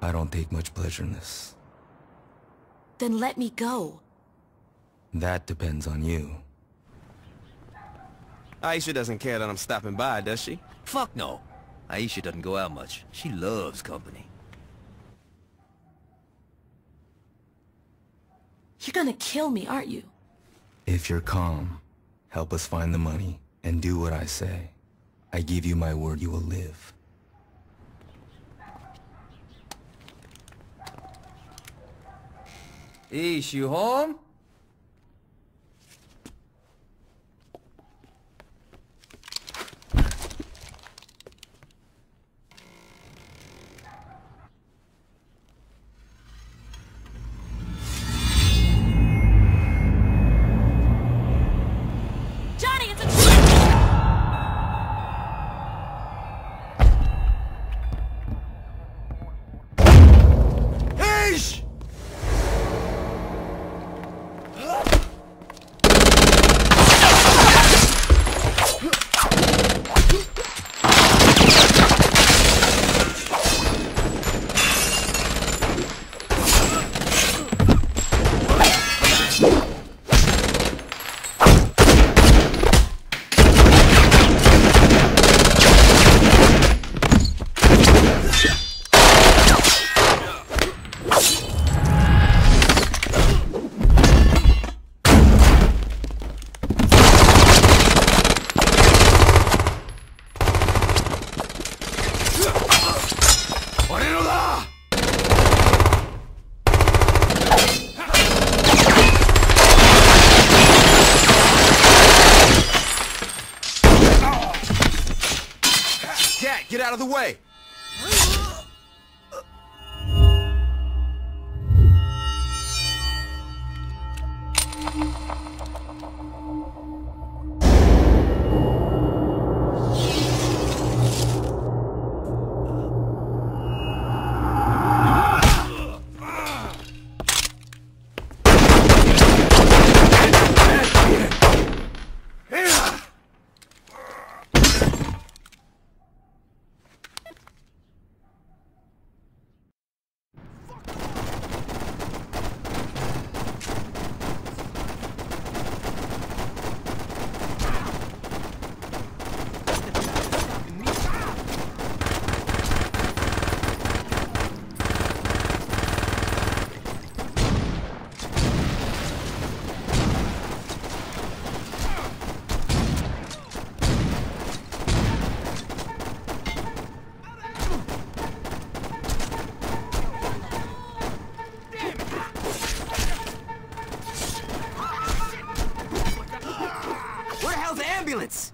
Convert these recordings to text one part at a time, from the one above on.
I don't take much pleasure in this. Then let me go. That depends on you. Aisha doesn't care that I'm stopping by, does she? Fuck no. Aisha doesn't go out much. She loves company. You're gonna kill me, aren't you? If you're calm, help us find the money, and do what I say. I give you my word you will live. Ish, you home? Get out of the way! Ambulance!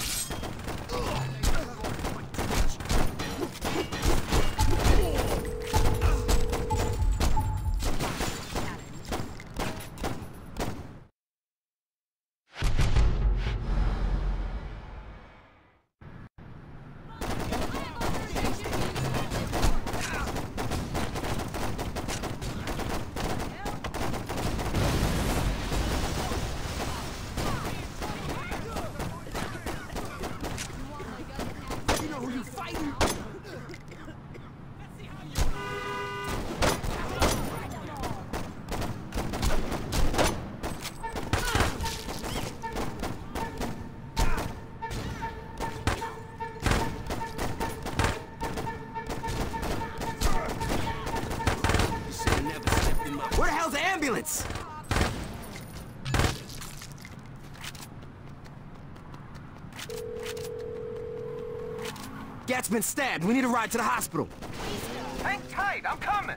Where the hell's the ambulance? Gat's been stabbed. We need a ride to the hospital. Hang tight, I'm coming.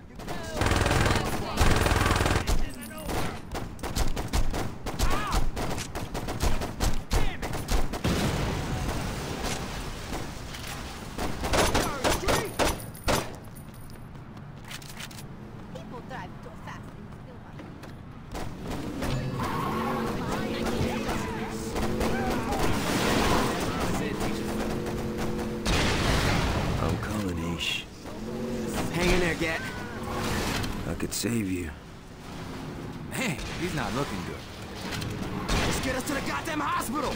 Hang in there, Gat. I could save you. Man, he's not looking good. Let's get us to the goddamn hospital!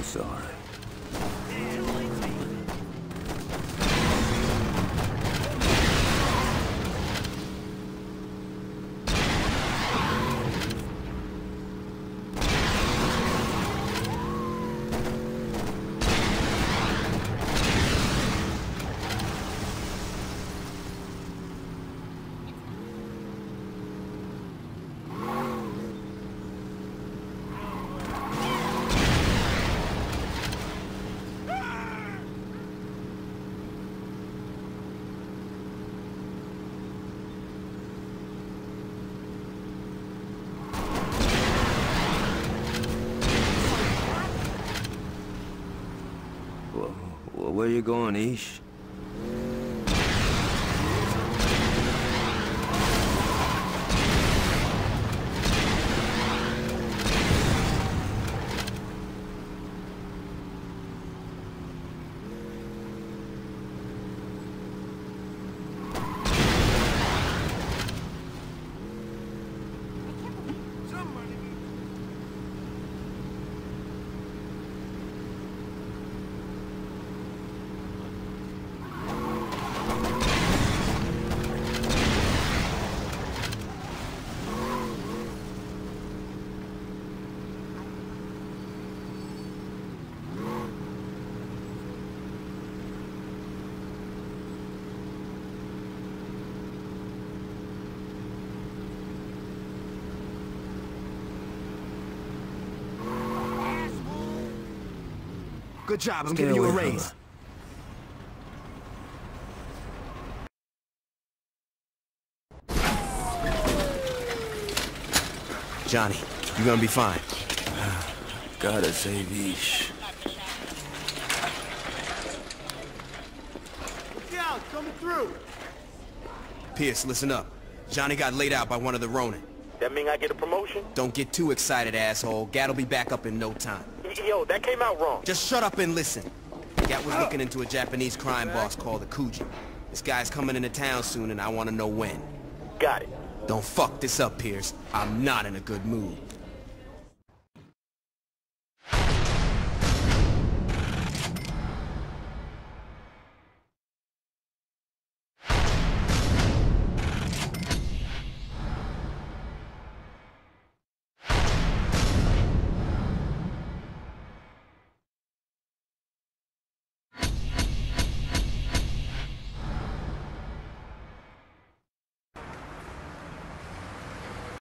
sorry. Well, where you going, Ish? Good job, I'm giving you a raise. Johnny, you're gonna be fine. Gotta save Ish. Look out, coming through. Pierce, listen up. Johnny got laid out by one of the Ronin. That mean I get a promotion? Don't get too excited, asshole. Gat'll be back up in no time. Yo, that came out wrong. Just shut up and listen. Gat was looking into a Japanese crime boss called the Kuji. This guy's coming into town soon and I want to know when. Got it. Don't fuck this up, Pierce. I'm not in a good mood.